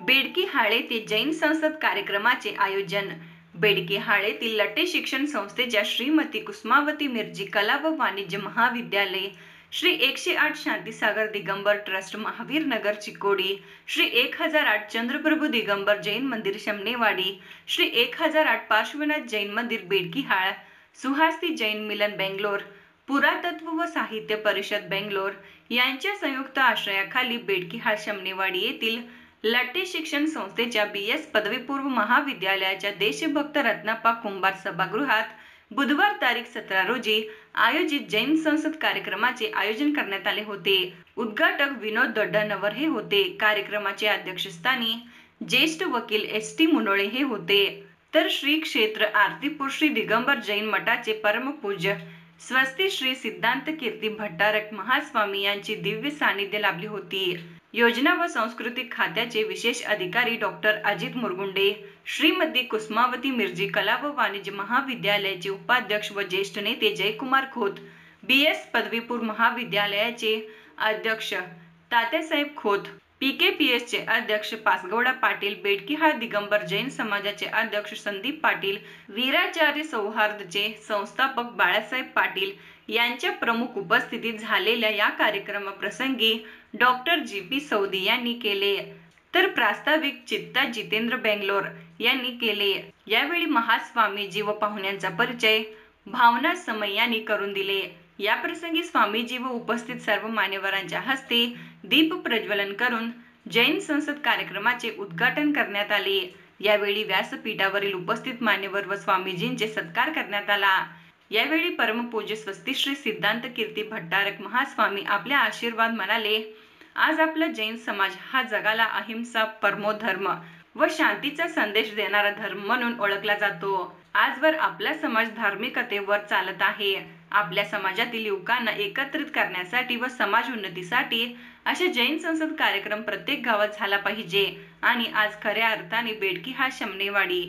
बेडकी हाळेतील जैन संसद कार्यक्रमाचे आयोजन। बेडकी हाळेतील लटे शिक्षण संस्थेच्या श्रीमती कुसुमावती मिरजी कला व वाणिज्य महाविद्यालय, श्री 108 शांतीसागर दिगंबर ट्रस्ट महावीर नगर चिकोडी, श्री 1008 चंद्रप्रभू दिगंबर जैन मंदिर शमनेवाडी, श्री 1008 पार्श्वनाथ जैन मंदिर बेडकी हाळ, सुहास्ती जैन मिलन बेंगलोर, पुरातत्व व साहित्य परिषद बेंगलोर यांच्या संयुक्त आश्रयाखाली बेडकी हाळ शमनेवाडी येथील लटे शिक्षण संस्थेच्या BS पदवीपूर्व महाविद्यालयाच्या देशभक्त रत्नाप्पा कुंभार सभागृहात बुधवार तारीख 17 रोजी आयोजित जैन संसद कार्यक्रमाचे आयोजन करण्यात आले होते। उद्घाटक विनोद दोड्डानवर हे होते। कार्यक्रमाचे अध्यक्षस्थानी ज्येष्ठ वकील ST मुनोळे हे होते, तर श्री क्षेत्र आरतीपूर श्री दिगंबर जैन मठाचे परमपूज्य स्वस्ती श्री सिद्धांत कीर्ती भट्टारक महास्वामी यांची दिव्य सानिध्य लाभली होती। योजना व सांस्कृतिक खात्याचे विशेष अधिकारी डॉक्टर अजित मुरगुंडे, श्रीमती कुसुमावती मिरजी कला व वाणिज्य महाविद्यालयाचे उपाध्यक्ष व ज्येष्ठ नेते जयकुमार खोत, BS पदवीपूर्व महाविद्यालयाचे अध्यक्ष तात्यासाहेब खोत, PKPS चे अध्यक्ष पासगौडा पाटील, बेडकी हाळ दिगंबर जैन समाजाचे अध्यक्ष संदीप पाटील, वीराचार्य सौहार्दचे संस्थापक बाळासाहेब पाटील यांच्या प्रमुख उपस्थितीत झालेल्या या कार्यक्रमाप्रसंगी डॉक्टर GP सौदी यांनी केले, तर प्रास्ताविक चित्ता जितेंद्र बेंगलोर यांनी केले। यावेळी महास्वामीजी व पाहुण्यांचा परिचय भावना समय यांनी करून दिले। या प्रसंगी स्वामीजी व उपस्थित सर्व मान्यवरांच्या हस्ते दीप प्रज्वलन करून जैन संसद कार्यक्रमाचे उद्घाटन करण्यात आले। यावेळी व्यासपीठावरील उपस्थित मान्यवर व स्वामीजींचे सत्कार करण्यात आला। यावेळी परमपूज्य स्वस्ती श्री सिद्धांत कीर्ती भट्टारक महास्वामी आपल्या आशीर्वाद म्हणाले, आज आपला जैन समाज हा जगाला अहिंसा परमो धर्म व शांतीचा संदेश देणारा धर्म म्हणून ओळखला जातो। आजवर आपला समाज धार्मिकतेवर चालत आहे। आपल्या समाजातील युवकांना एकत्रित करण्यासाठी व समाज उन्नतीसाठी अशा जैन संसद कार्यक्रम प्रत्येक गावात झाला पाहिजे आणि आज खऱ्या अर्थाने बेडकी हाळ शमनेवाडी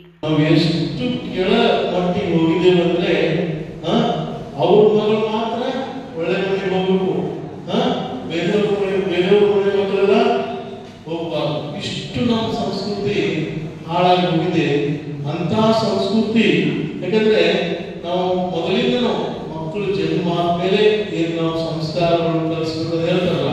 ಹಾಳಾಗಿ ಹೋಗಿದೆ ಅಂತ ಸಂಸ್ಕೃತಿ। ಯಾಕಂದ್ರೆ ನಾವು ಮೊದಲಿಂದನೂ ಮಕ್ಕಳು ಜನ್ಮ ಆದ್ಮೇಲೆ ಏನು ನಾವು ಸಂಸ್ಕಾರಗಳನ್ನು ಕಲಿಸ್ಬೇಕು ಹೇಳ್ತಾರಲ್ಲ,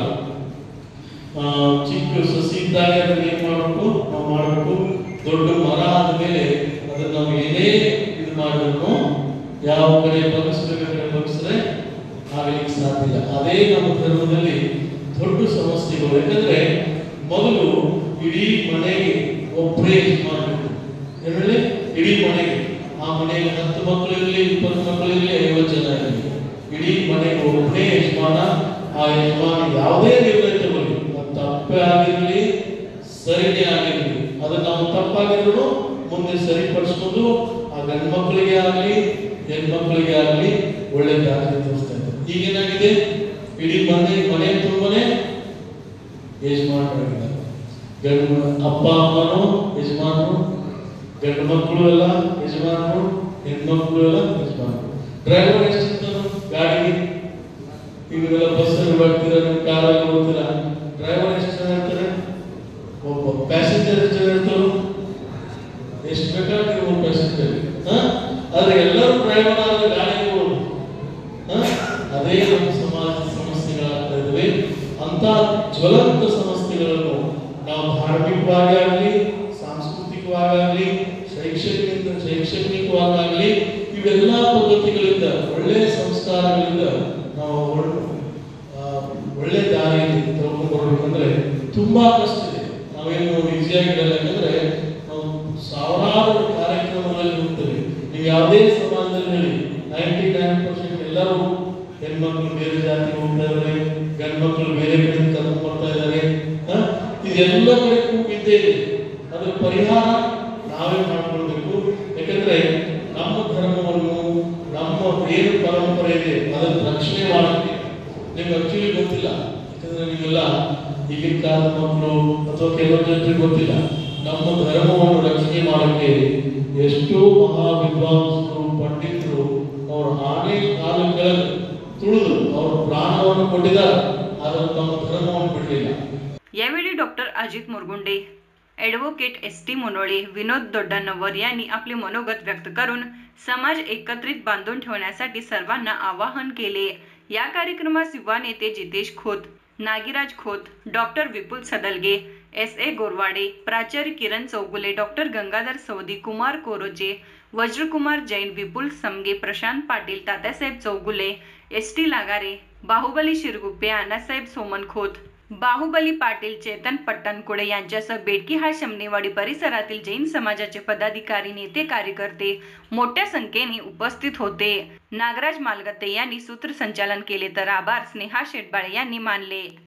ಚಿಕ್ಕ ಸಸಿ ಇದ್ದಾಗ ಅದನ್ನ ಏನ್ ಮಾಡಬೇಕು, ನಾವು ಮಾಡಬೇಕು, ದೊಡ್ಡ ಮರ ಆದ್ಮೇಲೆ ಅದನ್ನ ನಾವು ಏನೇ ಇದು ಮಾಡಬೇಕು, ಯಾವ ಕಡೆ ಬಗ್ಗಿಸ್ಬೇಕಾದ್ರೆ ಬಗ್ಗಿಸಿದ್ರೆ ಆಗಲಿಕ್ಕೆ ಸಾಧ್ಯ ಇಲ್ಲ। ಅದೇ ನಮ್ಮ ಧರ್ಮದಲ್ಲಿ ದೊಡ್ಡ ಸಮಸ್ಯೆಗಳು। ಯಾಕಂದ್ರೆ ಮೊದಲು ಇಡೀ ಮನೆಗೆ ಒಬ್ಬರೇ ಮಾಡಬೇಕು, ಏನಲ್ಲಿ ಇಡೀ ಮನೆಗೆ, ಆ ಮನೆಗೆ 10 ಮಕ್ಕಳಿರಲಿ 20 ಮಕ್ಕಳಿರಲಿ 50 ಜನ ಇರಲಿ, ಇಡೀ ಮನೆಗೆ ಒಬ್ಬನೇ ಯಜಮಾನ। ಆ ಯಜಮಾನ ಯಾವುದೇ ನಿರ್ಣಯ ತಗೊಳ್ಳಿ, ತಪ್ಪೇ ಆಗಿರಲಿ ಸರಿನೇ ಆಗಿರಲಿ, ಅದನ್ನ ನಾವು ತಪ್ಪಾಗಿದ್ರು ಮುಂದೆ ಸರಿಪಡಿಸ್ಕೊಂಡು ಆ ಗಂಡು ಮಕ್ಕಳಿಗೆ ಆಗಲಿ ಹೆಣ್ಮಕ್ಳಿಗೆ ಆಗಲಿ ಒಳ್ಳೆ ದಾರಿ ತೋರಿಸ್ತಾ ಇದ್ದಾರೆ। ಈಗೇನಾಗಿದೆ, ಇಡೀ ಮನೆ ತುಂಬಾನೇ ಯಜಮಾನರಾಗಿದ್ದಾರೆ। ಗಂಡು ಅಪ್ಪ ಅಮ್ಮನು ಯಜಮಾನರು, ಗಂಡು ಮಕ್ಕಳು ಎಲ್ಲ ಯಜಮಾನರು, ಹೆಣ್ಮಕ್ಳು ಎಲ್ಲ ಯಜಮಾನರು। ಡ್ರೈವರ್ ಎಷ್ಟಿರ್ತಾನು ಗಾಡಿಗೆ, ಈಗೆಲ್ಲ ಬಸ್ಸಲ್ಲಿ ಬರ್ತೀರಾ, ನೀವು ಕಾರಲ್ಲಿ ಹೋಗ್ತೀರಾ, ಡ್ರೈವರ್ ಎಷ್ಟು ಜನ ಇರ್ತಾರೆ, ಒಬ್ಬ ಪ್ಯಾಸೆಂಜರ್ ಎಷ್ಟು ಜನ ಇರ್ತಾರೋ, ಎಷ್ಟು ಬೇಕಾದ್ರೆ ಒಬ್ಬ ಪ್ಯಾಸೆಂಜರ್, ಆದ್ರೆ ಎಲ್ಲರೂ ಡ್ರೈವರ್ ಆದ್ರೆ ಗಾಡಿಗೆ ಹೋಗೋದು। ಅದೇ ನಮ್ಮ ಸಮಾಜದ ಸಮಸ್ಯೆಗಳಾಗ್ತಾ ಇದ್ದಾವೆ। ಅಂತ ಜ್ವಲಂತ ಸಮಸ್ಯೆಗಳನ್ನು ನಾವು ಧಾರ್ಮಿಕವಾಗಿ ಆಗಲಿ, ಸಾಂಸ್ಕೃತಿಕವಾಗಿ, ಶೈಕ್ಷಣಿಕವಾಗಿ ಇವೆಲ್ಲ ಪದ್ಧತಿಗಳಿಂದ, ಒಳ್ಳೆಯ ಸಂಸ್ಕಾರಗಳಿಂದ ನಾವು ಒಳ್ಳೆ ದಾರಿಯಲ್ಲಿ ತಗೊಂಡ್ಬರ್ಬೇಕಂದ್ರೆ ತುಂಬಾ ಕಷ್ಟ ಇದೆ। ನಾವೇನು ಈಸಿಯಾಗಿರಲ್ಲ, ಯಾಕಂದ್ರೆ ನಾವು ಸಾವಿರಾರು ಕಾರ್ಯಕ್ರಮಗಳಲ್ಲಿ ಹೋಗ್ತೇವೆ। ನೀವು ಯಾವುದೇ ಸಮಾಜದಲ್ಲಿ ಹೇಳಿ 99% ಎಲ್ಲರೂ ಹೆಣ್ಮಕ್ಳು ಬೇರೆ ಜಾತಿಗೆ ಹೋಗ್ತಾ ಇದ್ದಾರೆ, ಗಂಡು ಮಕ್ಕಳು ಬೇರೆ ಕಡೆ ಕರ್ಕೊಂಡು ಬರ್ತಾ ಇದ್ದಾರೆ। ಇದೆಲ್ಲ ಕಡೆ ಕೂಗಿದ್ದೇ ಇದೆ, ಅದರ ಪರಿಹಾರ ನಾವೇ ಮಾಡ್ಕೊಳ್ಬೇಕು। ಯಾಕಂದ್ರೆ ನಮ್ಮ ಧರ್ಮವನ್ನು, ನಮ್ಮ ಏನು ಪರಂಪರೆ ಇದೆ ಅದನ್ನು ರಕ್ಷಣೆ ಮಾಡಬೇಕು। ನಿಮ್ಗೆ ಆಕ್ಚುಲಿ ಗೊತ್ತಿಲ್ಲ, ಯಾಕಂದ್ರೆ ನೀವೆಲ್ಲ ಈಗಿನ ಕಾಲದ ಮಕ್ಕಳು ಅಥವಾ ಕೆಲವು ಜನರಿಗೆ ಗೊತ್ತಿಲ್ಲ, ನಮ್ಮ ಧರ್ಮವನ್ನು ರಕ್ಷಣೆ ಮಾಡಕ್ಕೆ ಎಷ್ಟೋ ಮಹಾ ವಿದ್ವಾಂಸರು, ಪಂಡಿತರು ಅವರು ಆನೆ ಕಾಲ ಕೆಳಗೆ ತುಳಿದು ಅವರು ಪ್ರಾಣವನ್ನು ಕೊಟ್ಟಿದ್ದಾರೆ, ಆದರೆ ತಮ್ಮ ಧರ್ಮವನ್ನು ಬಿಡಲಿಲ್ಲ। यावेळी doctor Ajit Murgunde, advocate S T. Munole, Vinod Doddanavar यांनी आपले मनोगत व्यक्त करून समाज एकत्रित बांधून ठेवण्यासाठी सर्वांना आवाहन केले. या कार्यक्रमास युवा नेते जितेश खोत, नागीराज खोत, डॉक्टर विपुल सदलगे, एस.ए. गोरवाडे, प्राचार्य किरण चौगुले, डॉक्टर गंगाधर सौदी, कुमार कोरोचे, वज्रकुमार जैन, विपुल समगे, प्रशांत पाटील, तात्यासाहेब चौगुले, एस.टी. लागारे, बाहुबली शिरगुप्पे, अण्णासाहेब सोमन खोत, बाहुबली पाटील, चेतन पट्टणकुडे यांच्यासह बेडकीहाळ शमनेवाडी परिसरातील जैन समाजाचे पदाधिकारी, नेते, कार्यकर्ते मोठ्या संख्येने उपस्थित होते. नागराज मालगत्ते यांनी सूत्रसंचालन केले तर आभार स्नेहा शेटबाळे यांनी मानले.